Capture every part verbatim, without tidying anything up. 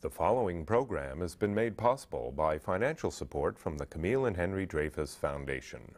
The following program has been made possible by financial support from the Camille and Henry Dreyfus Foundation.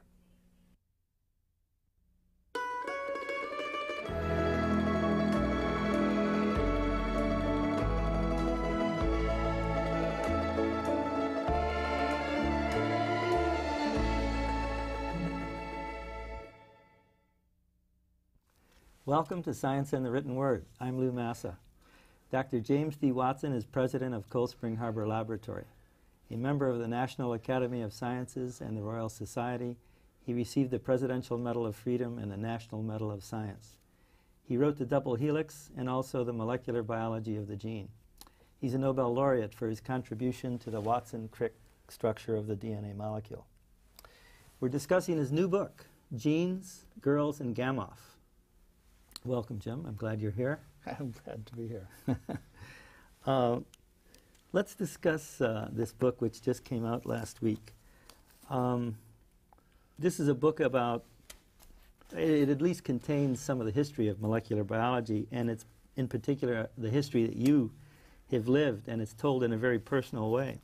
Welcome to Science and the Written Word. I'm Lou Massa. Doctor James D. Watson is president of Cold Spring Harbor Laboratory. A member of the National Academy of Sciences and the Royal Society, he received the Presidential Medal of Freedom and the National Medal of Science. He wrote the double helix and also the molecular biology of the gene. He's a Nobel laureate for his contribution to the Watson-Crick structure of the D N A molecule. We're discussing his new book, Genes, Girls, and Gamoth. Welcome, Jim. I'm glad you're here. I'm glad to be here. uh, let's discuss uh, this book, which just came out last week. Um, this is a book about, it at least contains some of the history of molecular biology, and it's in particular the history that you have lived, and it's told in a very personal way.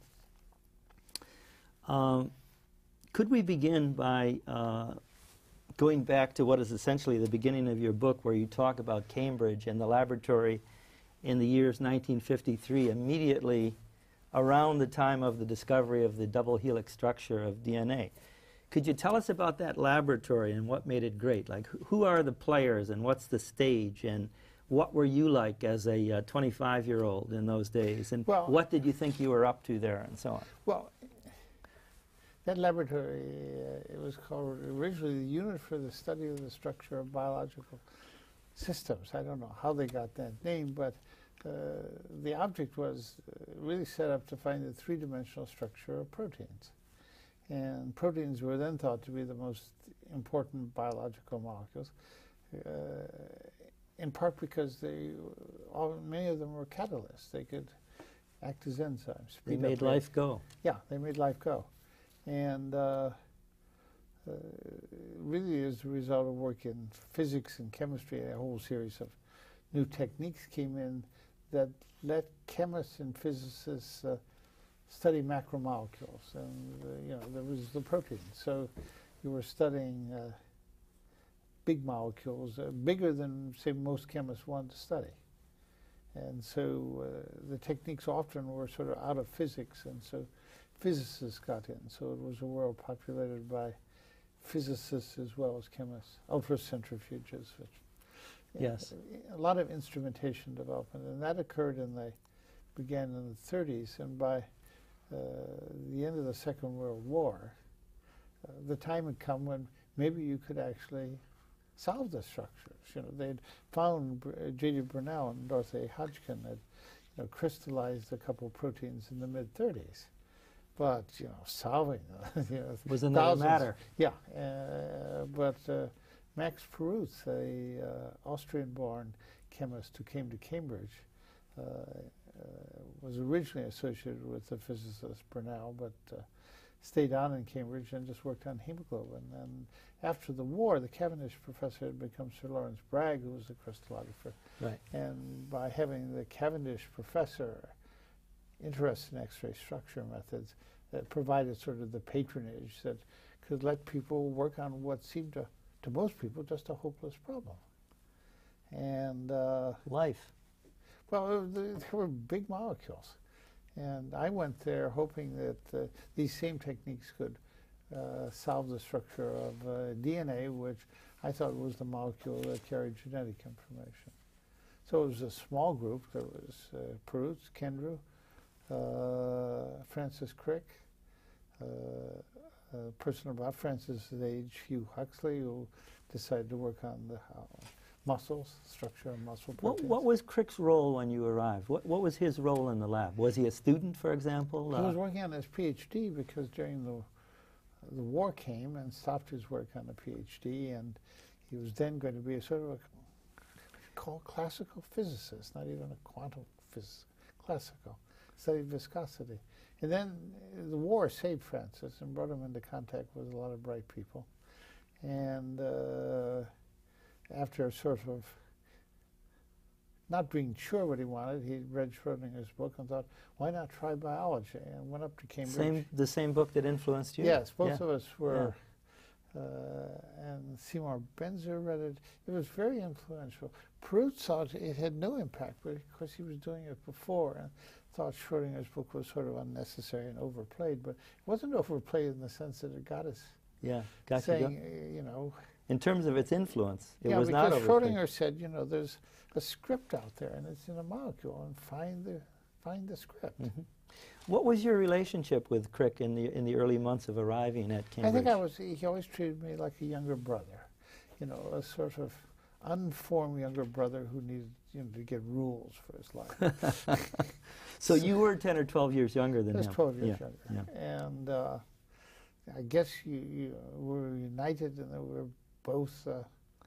Um, could we begin by uh, going back to what is essentially the beginning of your book, where you talk about Cambridge and the laboratory in the years nineteen fifty-three, immediately around the time of the discovery of the double helix structure of D N A. Could you tell us about that laboratory and what made it great? Like, who are the players and what's the stage, and what were you like as a twenty-five-year-old in those days, and well, what did you think you were up to there, and so on? Well, that laboratory, uh, it was called originally the Unit for the Study of the Structure of Biological Systems. I don't know how they got that name, but uh, the object was uh, really set up to find the three-dimensional structure of proteins. And proteins were then thought to be the most important biological molecules, uh, in part because they, all, many of them were catalysts. They could act as enzymes. They made life go. Yeah, they made life go. And uh, uh, really as a result of work in physics and chemistry, a whole series of new techniques came in that let chemists and physicists uh, study macromolecules. And uh, you know, there was the protein. So you were studying uh, big molecules, uh, bigger than, say, most chemists wanted to study. And so uh, the techniques often were sort of out of physics, and so physicists got in. So it was a world populated by physicists as well as chemists, ultracentrifuges, which, yes, know, a lot of instrumentation development, and that occurred in the began in the thirties, and by uh, the end of the Second World War, uh, the time had come when maybe you could actually solve the structures. You know, they'd found J D Brunel and Dorothy Hodgkin had, you know, crystallized a couple of proteins in the mid thirties. But, you know, solving you know, was another matter. Yeah, uh, but uh, Max Perutz, a uh, Austrian-born chemist who came to Cambridge, uh, uh, was originally associated with the physicist Brunel, but uh, stayed on in Cambridge and just worked on hemoglobin. And after the war, the Cavendish professor had become Sir Lawrence Bragg, who was a crystallographer. Right. And by having the Cavendish professor interest in X-ray structure methods, that provided sort of the patronage that could let people work on what seemed to, to most people, just a hopeless problem. And uh, life. Well, there were big molecules. And I went there hoping that uh, these same techniques could uh, solve the structure of uh, D N A, which I thought was the molecule that carried genetic information. So it was a small group. There was uh, Perutz, Kendrew, Uh, Francis Crick, uh, a person about Francis' age, Hugh Huxley, who decided to work on the uh, muscles, structure of muscle proteins. What, what was Crick's role when you arrived? What, what was his role in the lab? Was he a student, for example? He uh, was working on his PhD because during the, the war came and stopped his work on the PhD, and he was then going to be a sort of a called classical physicist, not even a quantum physicist, classical. Studied viscosity. And then uh, the war saved Francis and brought him into contact with a lot of bright people. And uh, after a sort of not being sure what he wanted, he read Schrodinger's book and thought, why not try biology? And went up to Cambridge. Same, the same book that influenced you? Yes, both yeah. of us were, yeah. uh, and Seymour Benzer read it. It was very influential. Perut thought it had no impact, but of course he was doing it before, and thought Schrodinger's book was sort of unnecessary and overplayed, but it wasn't overplayed in the sense that it got us yeah, got saying, you, uh, you know. in terms of its influence, it yeah, was not because overplayed. Schrodinger said, you know, there's a script out there, and it's in a molecule, and find the find the script. Mm-hmm. What was your relationship with Crick in the in the early months of arriving at Cambridge? I think I was. He always treated me like a younger brother, you know, a sort of unformed younger brother who needed, you know, to get rules for his life. So you were ten or twelve years younger than I was him. twelve years yeah. younger, yeah. and uh, I guess you, you were united, and we were both. Uh,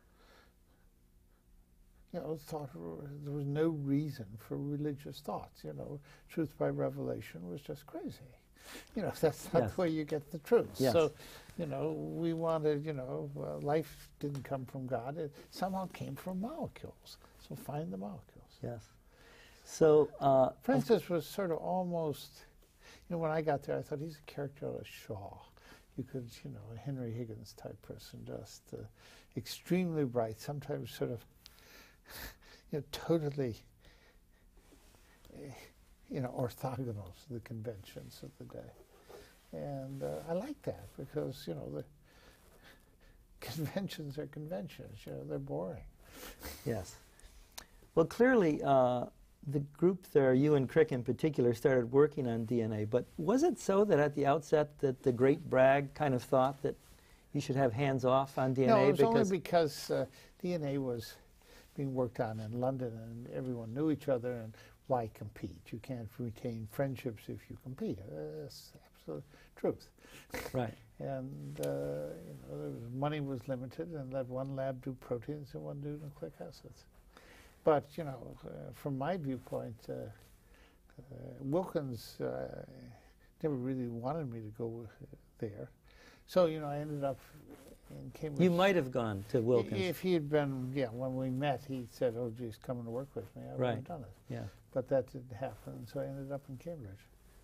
You know, thought there was no reason for religious thoughts. You know, truth by revelation was just crazy. You know, that's not yes. the way you get the truth. Yes. So, you know, we wanted, you know, uh, life didn't come from God. It somehow came from molecules. So find the molecules. Yes. So uh, Francis was sort of almost, you know, when I got there, I thought he's a character out of Shaw. You could, you know, a Henry Higgins type person, just uh, extremely bright, sometimes sort of, you know, totally, uh, you know, orthogonal to the conventions of the day. And uh, I like that because, you know, the conventions are conventions, you know, they're boring. Yes. Well, clearly, uh, the group there, you and Crick in particular, started working on D N A, but was it so that at the outset that the great Bragg kind of thought that you should have hands off on D N A? No, it was because only because uh, D N A was being worked on in London and everyone knew each other, and why compete? You can't retain friendships if you compete. Uh, that's absolute truth. Right. And uh, you know, there was, money was limited, and let one lab do proteins and one do nucleic acids. But you know, uh, from my viewpoint, uh, uh, Wilkins uh, never really wanted me to go uh, there. So you know, I ended up in Cambridge. You might have gone to Wilkins. If he had been, yeah, when we met, he said, "Oh, geez, come and work with me." I would Right. have done it. Yeah. But that didn't happen, so I ended up in Cambridge.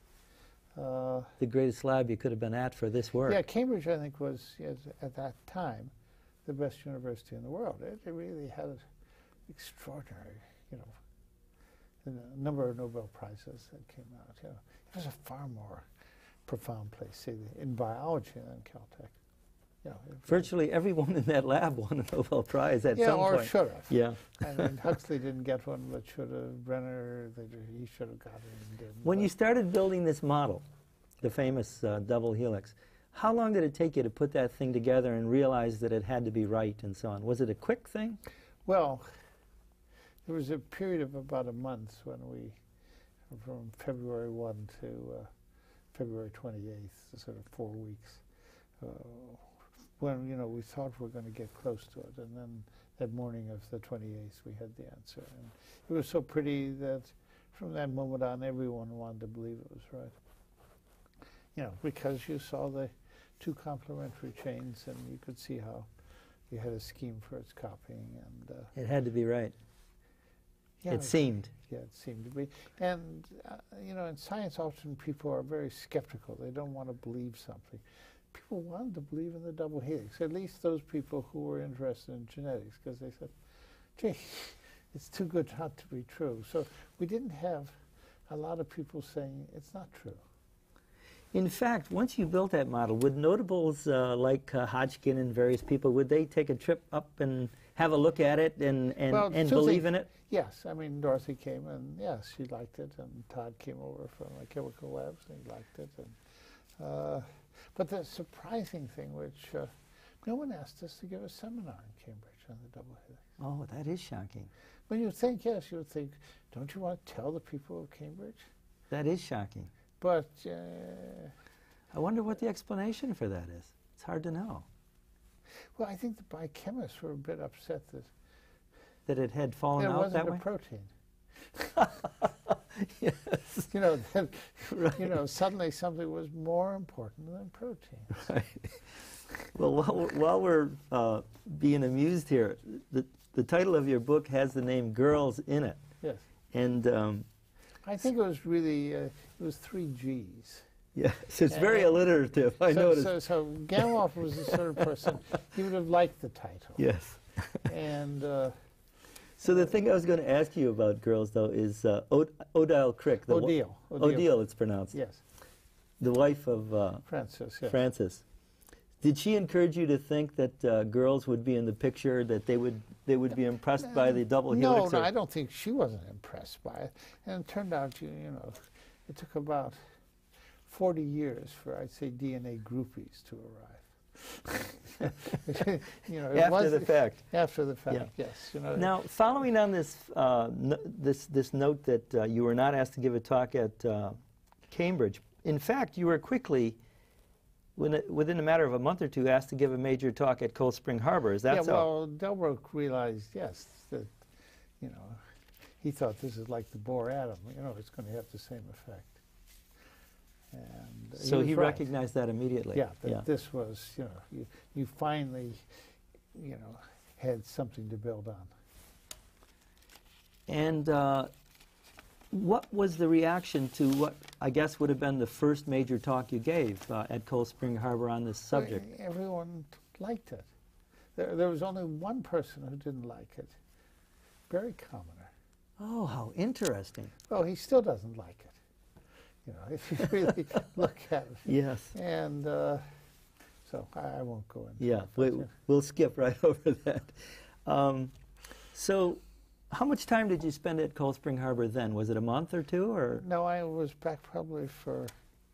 Uh, The greatest lab you could have been at for this work. yeah, Cambridge, I think, was yes, at that time the best university in the world. It, it really had an extraordinary, you know, the number of Nobel Prizes that came out. You know, it was a far more profound place, say, in biology than Caltech. You know, it, Virtually everyone in that lab won a Nobel Prize at yeah, some or point. should have. Yeah. I mean, Huxley didn't get one, but should have. Brenner, they, he should have got it and didn't. When but you started building this model, the famous uh, double helix, how long did it take you to put that thing together and realize that it had to be right and so on? Was it a quick thing? Well, there was a period of about a month when we, from February first to uh, February twenty-eighth, sort of four weeks, uh, when, you know, we thought we were going to get close to it. And then that morning of the twenty-eighth, we had the answer. And it was so pretty that from that moment on, everyone wanted to believe it was right. You know, because you saw the two complementary chains, and you could see how you had a scheme for its copying. And uh, It had to be right. yeah, It seemed. Yeah, it seemed to be. And, uh, you know, in science, often people are very skeptical. They don't want to believe something. People wanted to believe in the double helix, at least those people who were interested in genetics, because they said, gee, it's too good not to be true. So we didn't have a lot of people saying it's not true. In fact, once you built that model, would notables uh, like uh, Hodgkin and various people, would they take a trip up and have a look at it and, and, Well, and two believe things. in it? Yes, I mean, Dorothy came, and yes, she liked it, and Todd came over from the chemical labs, and he liked it. And, uh, but the surprising thing, which uh, no one asked us to give a seminar in Cambridge on the double helix. Oh, that is shocking. When you think, yes, you would think, don't you want to tell the people of Cambridge? That is shocking. But uh, I wonder what the explanation for that is. It's hard to know. well, I think the biochemists were a bit upset that That it had fallen it out wasn't that a way? protein. Yes. You know, that, Right. you know, suddenly something was more important than protein. Right. Well, while we're, while we're uh, being amused here, the, the title of your book has the name Girls in it. Yes. And um, I think it was really, uh, it was three G's. yeah, so it's very And- alliterative, I so, noticed. So, so Gamow was the sort of person, he would have liked the title. Yes. And uh, So the thing I was going to ask you about girls, though, is uh, Od- Odile Crick. The wa- Odile. Odile, it's pronounced. Yes, The wife of uh, Francis, yes. Francis. Did she encourage you to think that uh, girls would be in the picture, that they would they would be impressed by the double No, helix? no, or- I don't think she wasn't impressed by it. And it turned out, you, you know, it took about forty years for, I'd say, D N A groupies to arrive. you know, it After was- the fact. After the fact, Yeah. yes. You know, Now, following on this, uh, n- this, this note that uh, you were not asked to give a talk at uh, Cambridge, in fact, you were quickly, within a, within a matter of a month or two, asked to give a major talk at Cold Spring Harbor. Is that yeah, so? well, Delbruck realized, yes, that, you know, he thought this is like the Bohr atom. You know, it's going to have the same effect. And so was he right. recognized that immediately. Yeah, that yeah. this was, you know, you, you finally, you know, had something to build on. And uh, what was the reaction to what I guess would have been the first major talk you gave uh, at Cold Spring Harbor on this subject? Well, everyone liked it. There, there was only one person who didn't like it, Barry Commoner. Oh, how interesting. Well, he still doesn't like it. You know, if you really look at it. Yes. And uh, so I, I won't go into Yeah, it. but, we, uh, we'll skip right over that. Um, so how much time did you spend at Cold Spring Harbor then? Was it a month or two? Or No, I was back probably for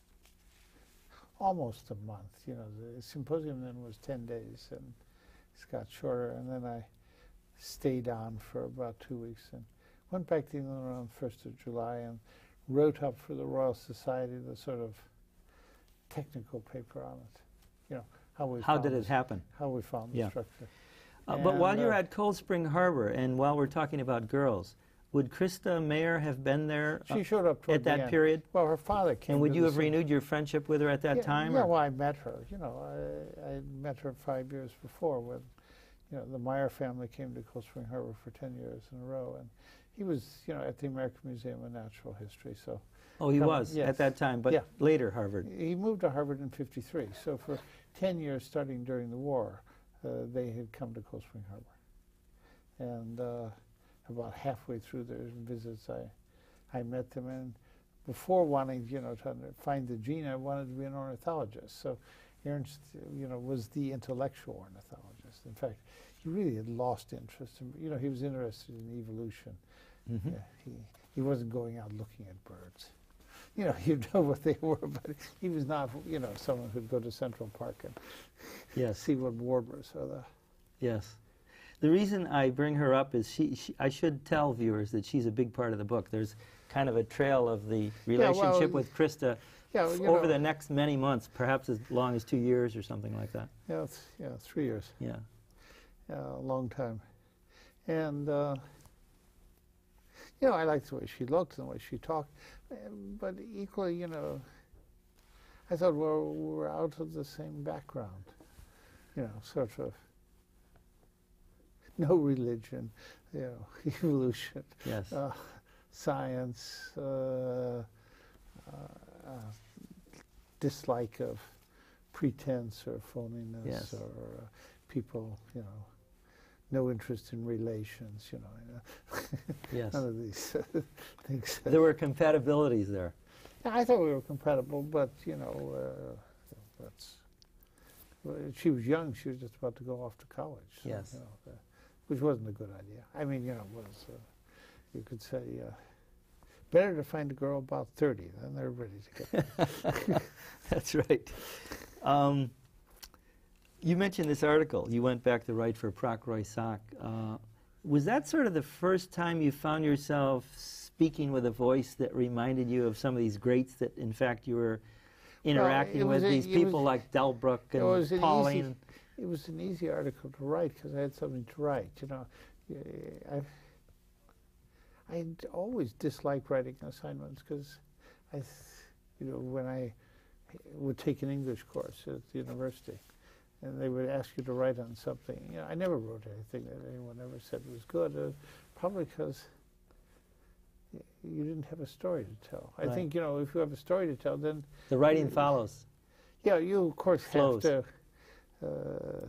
almost a month. You know, the symposium then was ten days, and it got shorter. And then I stayed on for about two weeks and went back to England around first of July and wrote up for the Royal Society the sort of technical paper on it. You know, how we how found did it this- happen? How we found the Yeah. structure. Uh, but while And, you're uh, at Cold Spring Harbor, and while we're talking about girls, would Krista Mayer have been there uh, She showed up toward at the that end. period? Well, her father came. And would to you the have same- renewed your friendship with her at that yeah, time? Yeah, or- well, I met her. You know, I, I met her five years before when, you know, the Meyer family came to Cold Spring Harbor for ten years in a row, and he was, you know, at the American Museum of Natural History. So Oh, he Come- was yes. at that time, but Yeah. later Harvard. he moved to Harvard in fifty-three. So for ten years, starting during the war, uh, they had come to Cold Spring Harbor, and uh, about halfway through their visits, I, I met them, and before wanting, you know, to find the gene, I wanted to be an ornithologist. So Ernst, you know, was the intellectual ornithologist. In fact, he really had lost interest. In, you know, he was interested in evolution. Mhm. Yeah, he, he wasn't going out looking at birds. You know, you know what they were, but he was not, you know, someone who'd go to Central Park and Yes. see what warblers are the. Yes. The reason I bring her up is she, she, I should tell viewers that she's a big part of the book. There's kind of a trail of the relationship well, with Krista Yeah, f- you over know, the next many months, perhaps as long as two years or something like that. Yeah, it's, yeah, three years. Yeah. Yeah, a long time. And, uh, you know, I liked the way she looked and the way she talked. Uh, But equally, you know, I thought, well, we're out of the same background. You know, sort of no religion, you know, evolution, Yes. uh, science, uh, uh, uh, dislike of pretense or phoniness, Yes. or uh, people, you know, no interest in relations, you know. You know. Yes. None of these things. There were compatibilities there. I thought we were compatible, but, you know, uh, that's. Well, she was young. She was just about to go off to college. So, Yes. you know, uh, which wasn't a good idea. I mean, you know, it was, uh, you could say, uh, better to find a girl about thirty, then they're ready to get. That's right. Um, you mentioned this article. You went back to write for Proc Roy Sock. Uh, was that sort of the first time you found yourself speaking with a voice that reminded you of some of these greats that, in fact, you were interacting it was with? a- These it people was- like Delbruck it was and an Pauline? easy- It was an easy article to write because I had something to write. You know, I I always disliked writing assignments because I, th- you know, when I would take an English course at the university, and they would ask you to write on something. You know, I never wrote anything that anyone ever said was good, uh, probably because you didn't have a story to tell. I Right. think, you know, if you have a story to tell, then... The writing you, follows. Yeah, you, of course, Flows. have to, uh,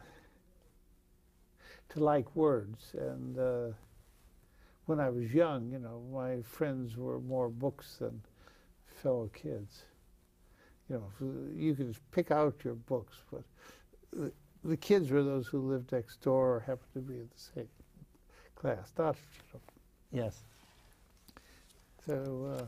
to like words. And uh, when I was young, you know, my friends were more books than fellow kids. You know, you could pick out your books, but the, the kids were those who lived next door or happened to be in the same class. Not, you know. Yes. So, uh,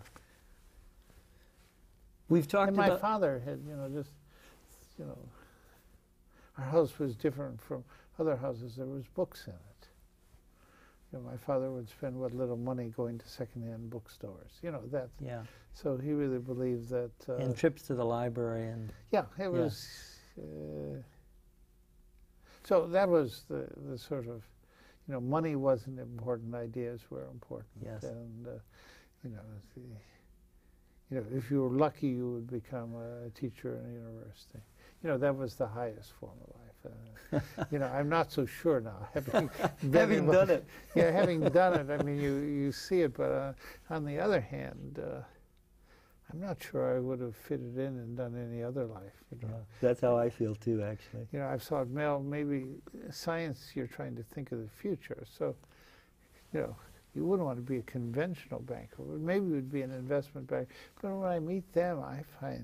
We've talked and my about... father had, you know, just, you know, our house was different from other houses. There was books in it. You know, my father would spend what little money going to secondhand bookstores. You know, that. Yeah. So he really believed that. Uh, And trips to the library and... Yeah, it was. Uh, so that was the the sort of, you know, money wasn't important. Ideas were important. Yes. And uh, you know, the, you know, if you were lucky, you would become a teacher in a university. You know, that was the highest form of life. Uh, you know, I'm not so sure now, having Having done it. Yeah, having done it. I mean, you you see it, but uh, on the other hand, uh, I'm not sure I would have fitted in and done any other life. You know, Yeah, that's how I feel too, actually. you know, I've thought, Mel, maybe science. You're trying to think of the future, so you know. You wouldn't want to be a conventional banker. Maybe you would be an investment banker. But when I meet them, I find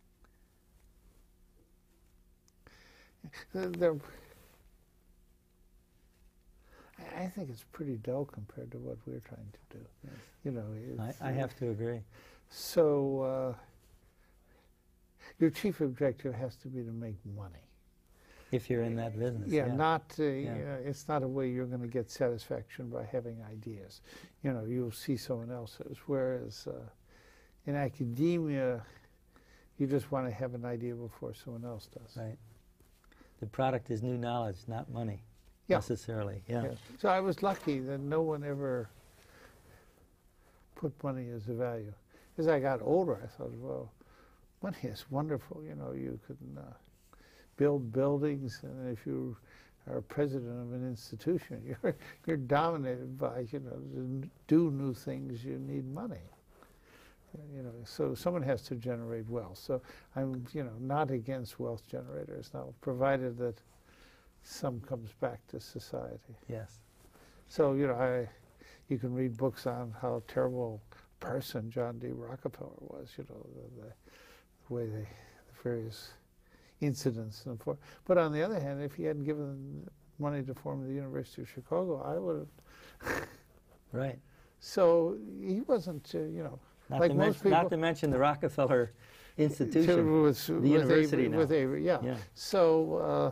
they're, I think it's pretty dull compared to what we're trying to do. Yes. You know, I, I have to agree. So uh, your chief objective has to be to make money. If you're in that business. Yeah, Yeah. not uh, Yeah. You know, it's not a way you're going to get satisfaction by having ideas. You know, you'll see someone else's. Whereas uh, in academia, you just want to have an idea before someone else does. Right. The product is new knowledge, not money, Yeah. necessarily. Yeah. Yeah. So I was lucky that no one ever put money as a value. As I got older, I thought, well, money is wonderful. You know, you can uh, build buildings, and if you are president of an institution, you're you're dominated by, you know, to do new things, you need money. You know, so someone has to generate wealth. So I'm, you know, not against wealth generators now, provided that some comes back to society. Yes. So, you know, I, you can read books on how terrible a person John D. Rockefeller was, you know, the, the, the way they, the various incidents and forth. But on the other hand, if he hadn't given money to form the University of Chicago, I would have. Right. So he wasn't, uh, you know, Not, like to most mention, people. not to mention the Rockefeller Institution, with, the with university Avery, now. with Avery, yeah. Yeah. So uh,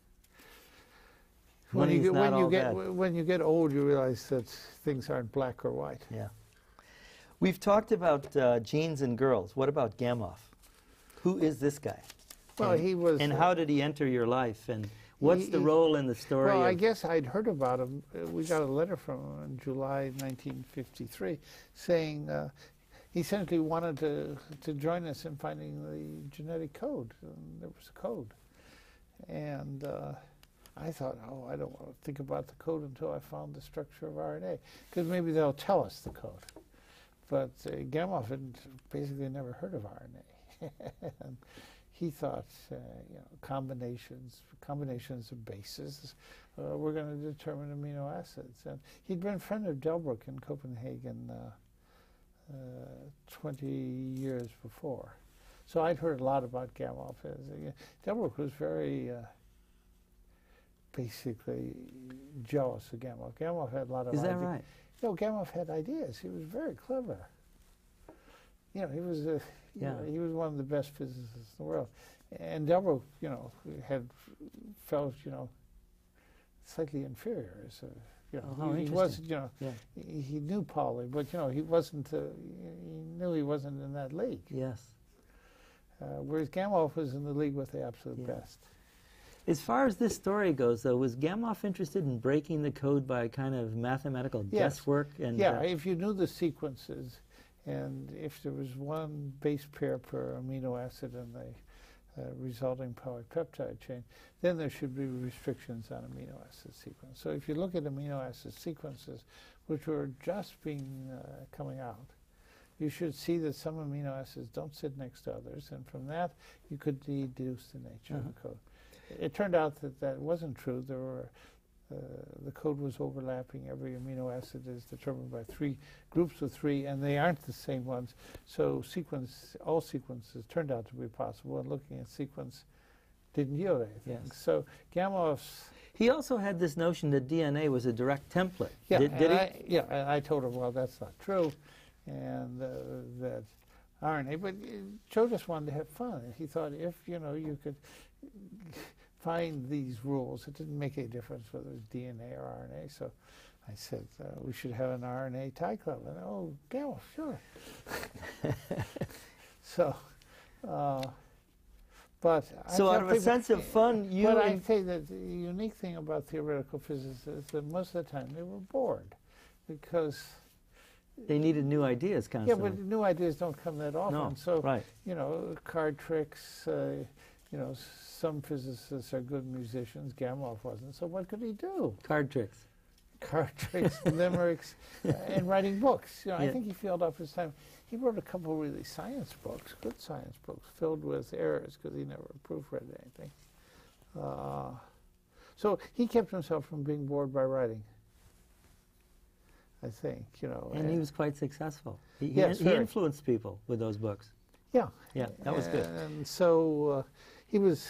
when Money's you get, not when you all get bad. when you get old, you realize that things aren't black or white. Yeah. We've talked about uh, genes and girls. What about Gamow? Who is this guy? Well, and, he was. And uh, how did he enter your life? And what's he- the he- role in the story? Well, I of- guess I'd heard about him. Uh, We got a letter from him in July nineteen fifty-three saying uh, he essentially wanted to, to join us in finding the genetic code. And there was a code. And uh, I thought, oh, I don't want to think about the code until I found the structure of R N A, because maybe they'll tell us the code. But uh, Gamow had basically never heard of R N A. And he thought, uh, you know, combinations, combinations of bases, uh, we're going to determine amino acids. And he'd been a friend of Delbruck in Copenhagen uh, uh, twenty years before. So I'd heard a lot about Gamow. Uh, Delbruck was very uh, basically jealous of Gamow. Gamow had a lot of Is that ideas. right? No, Gamow had ideas. He was very clever. You know, he was a, you Yeah. know, he was one of the best physicists in the world. And Delbruck, you know, had felt, you know, slightly inferior. So, you know, Oh, how he, he interesting. wasn't, you know, Yeah. he, he knew Pauli, but you know, he wasn't. Uh, he knew he wasn't in that league. Yes. Uh, whereas Gamow was in the league with the absolute Yeah. best. As far as this story goes, though, was Gamow interested in breaking the code by kind of mathematical Yes. guesswork? And Yeah, uh, if you knew the sequences, and if there was one base pair per amino acid in the uh, resulting polypeptide chain, then there should be restrictions on amino acid sequence. So if you look at amino acid sequences, which were just being uh, coming out, you should see that some amino acids don't sit next to others, and from that you could deduce the nature Uh-huh. of the code. It turned out that that wasn't true. There were uh, the code was overlapping. Every amino acid is determined by three groups of three, and they aren't the same ones. So sequence, all sequences turned out to be possible, and looking at sequence didn't yield anything. Yes. So Gamoff's. He also had this notion that D N A was a direct template. Yeah, did, did and he? I, yeah, and I told him, well, that's not true, and uh, that R N A. But uh, Joe just wanted to have fun, and he thought if you know you could find these rules, it didn't make any difference whether it was D N A or R N A. So I said uh, we should have an R N A tie club, and oh, Gamoff, sure. so. Uh, But I So out tell of a people- sense of fun, you But I and- say that the unique thing about theoretical physicists is that most of the time they were bored, because they needed new ideas yeah, constantly. but new ideas don't come that often. No, so right. you know, card tricks. Uh, you know, some physicists are good musicians. Gamoff wasn't. So what could he do? Card tricks. Card tricks, limericks, uh, and writing books. You know, Yeah. I think he filled up his time. He wrote a couple really science books, good science books, filled with errors because he never proofread anything. Uh, so he kept himself from being bored by writing, I think, you know. And he was quite successful. He, he, Yes, he very. influenced people with those books. Yeah. Yeah, that was good. And so uh, he was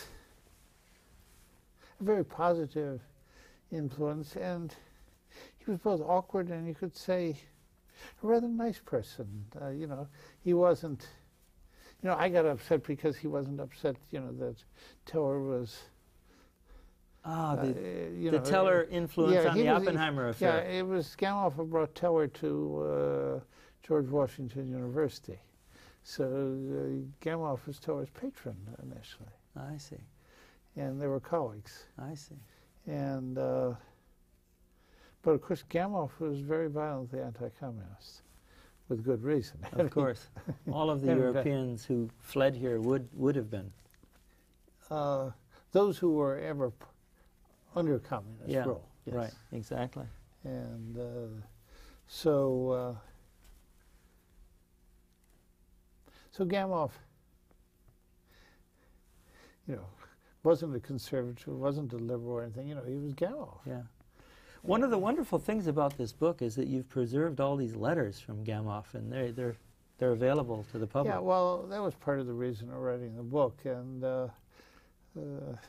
a very positive influence, and he was both awkward and you could say a rather nice person. Uh, you know, he wasn't, you know, I got upset because he wasn't upset, you know, that Teller was, Ah, uh, the, you the know, Teller influence yeah, on he the was- Oppenheimer Yeah, affair. it was Gamoff who brought Teller to uh, George Washington University. So uh, Gamoff was Teller's patron initially, I see. and they were colleagues. I see. And uh, but of course, Gamoff was very violently anti-communist, with good reason. Of course. All of the And, uh, Europeans who fled here would, would have been. Uh, those who were ever p- under communist Yeah, rule. Yes. right, exactly. And uh, so, uh, so Gamoff, you know, wasn't a conservative, wasn't a liberal or anything. You know, he was Gamoff. Yeah. One of the wonderful things about this book is that you've preserved all these letters from Gamoff, and they're, they're, they're available to the public. Yeah, well, that was part of the reason of writing the book, and uh, uh,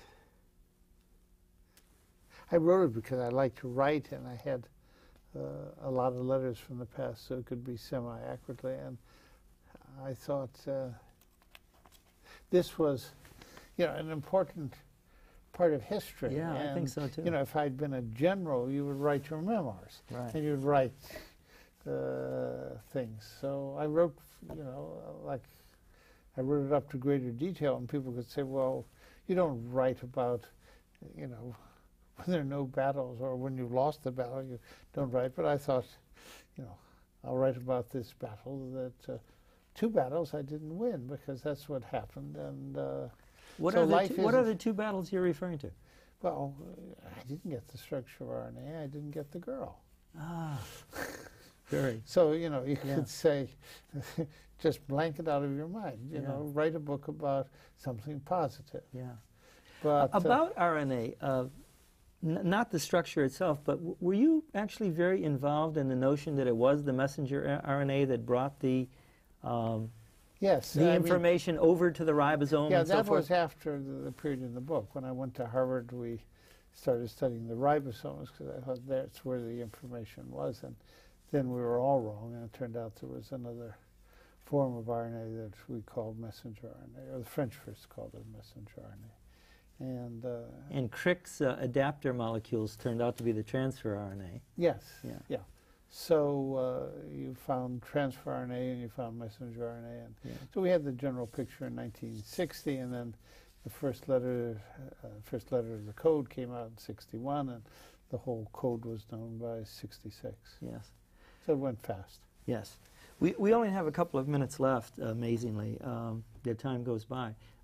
I wrote it because I like to write, and I had uh, a lot of letters from the past, so it could be semi-accurately, and I thought uh, this was, you know, an important part of history. Yeah, I think and, so too. You know, if I'd been a general, you would write your memoirs, Right. and you'd write uh, things. So I wrote, you know, like I wrote it up to greater detail, and people could say, well, you don't write about, you know, when there are no battles or when you lost the battle, you don't write. But I thought, you know, I'll write about this battle, that uh, two battles I didn't win, because that's what happened. And uh, What, so are the life two, what are isn't- the two battles you're referring to? well, I didn't get the structure of R N A, I didn't get the girl. Ah, very. So, you know, you Yeah. could say, just blank it out of your mind, you Yeah. know, write a book about something positive. Yeah. But uh, About R N A, uh, n not the structure itself, but w were you actually very involved in the notion that it was the messenger R N A that brought the um, yes, the I mean, information over to the ribosome yeah, and so that forth? was after the, the period in the book. When I went to Harvard, we started studying the ribosomes because I thought that's where the information was. And then we were all wrong, and it turned out there was another form of R N A that we called messenger R N A, or the French first called it messenger R N A. And uh, And Crick's uh, adapter molecules turned out to be the transfer R N A. yes, Yeah. yeah. So uh, you found transfer R N A and you found messenger R N A, and Yeah. so we had the general picture in nineteen sixty, and then the first letter, uh, first letter of the code came out in sixty-one, and the whole code was known by sixty-six. Yes. So it went fast. Yes. We, we only have a couple of minutes left, amazingly. Um, the time goes by.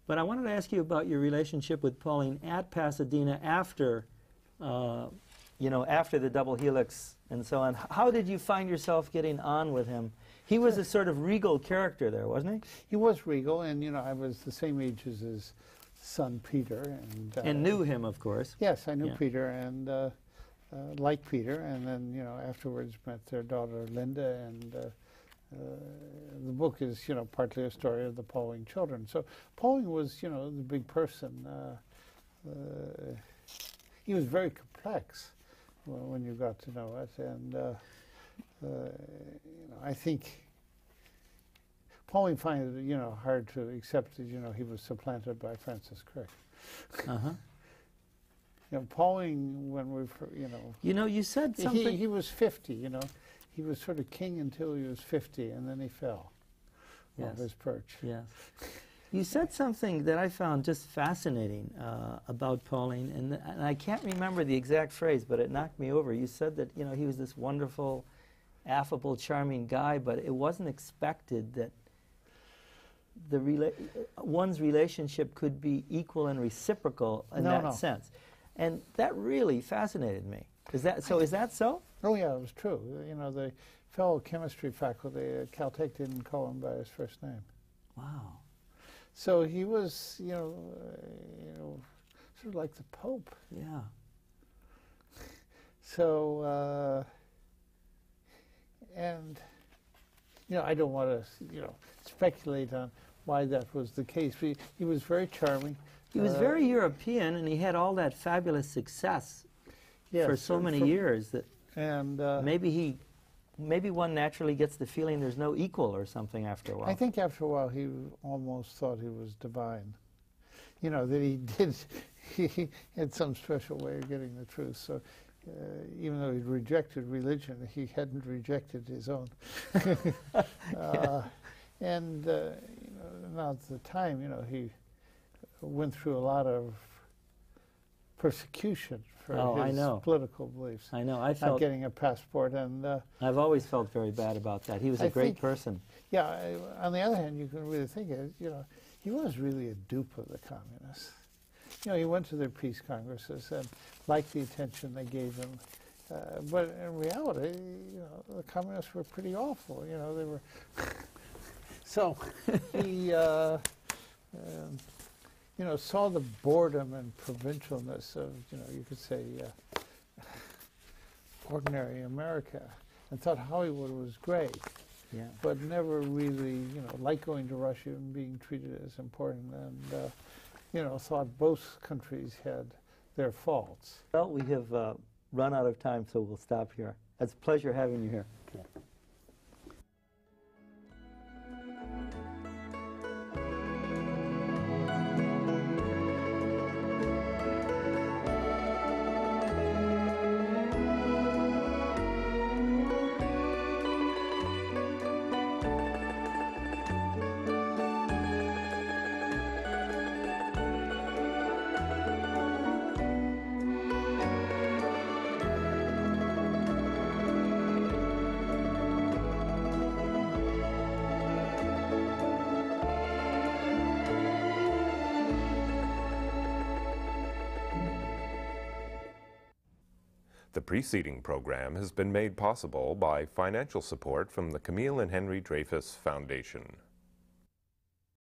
But I wanted to ask you about your relationship with Pauline at Pasadena after, uh, you know, after the double helix and so on. How did you find yourself getting on with him? He was a sort of regal character there, wasn't he? He was regal, and you know, I was the same age as his son Peter, and uh, And knew him, of course. yes, I knew Yeah. Peter, and uh, uh, liked Peter, and then you know, afterwards met their daughter Linda, and uh, uh, the book is you know partly a story of the Pauling children. So Pauling was you know the big person. Uh, uh, he was very complex when you got to know it, and uh, uh, you know, I think Pauling finds it you know hard to accept that you know he was supplanted by Francis Crick. Uh-huh. You know, Pauling, when we you know, You know, you said something. he he was fifty. You know, he was sort of king until he was fifty, and then he fell Yes. off his perch. Yes. You said something that I found just fascinating uh, about Pauline, and, th and I can't remember the exact phrase, but it knocked me over. You said that you know he was this wonderful, affable, charming guy, but it wasn't expected that the rela one's relationship could be equal and reciprocal in No, that no. sense, and that really fascinated me. Is that so? Is that so? Oh yeah, it was true. You know, the fellow chemistry faculty at Caltech didn't call him by his first name. Wow. So he was, you know, uh, you know, sort of like the Pope. Yeah. So, uh, and, you know, I don't want to, you know, speculate on why that was the case. He, he was very charming. He was Uh, very European, and he had all that fabulous success yes, for so and many from- years that And uh, maybe he, maybe one naturally gets the feeling there's no equal or something after a while. I think after a while he almost thought he was divine. You know, that he did, he had some special way of getting the truth. So uh, even though he'd rejected religion, he hadn't rejected his own. uh, and, uh, you know, now at the time, you know, he went through a lot of persecution for Oh, I his know. political beliefs. I know. I Not felt. getting a passport, and uh, I've always felt very bad about that. He was a I great think- person. yeah. I- On the other hand, you can really think it. You know, he was really a dupe of the communists. You know, he went to their peace congresses and liked the attention they gave him, uh, but in reality, you know, the communists were pretty awful. You know, they were. So he, uh, um, you know, saw the boredom and provincialness of, you know, you could say, uh, ordinary America, and thought Hollywood was great, Yeah. but never really, you know, liked going to Russia and being treated as important, and, uh, you know, thought both countries had their faults. Well, we have uh, run out of time, so we'll stop here. It's a pleasure having you here. The preceding program has been made possible by financial support from the Camille and Henry Dreyfus Foundation.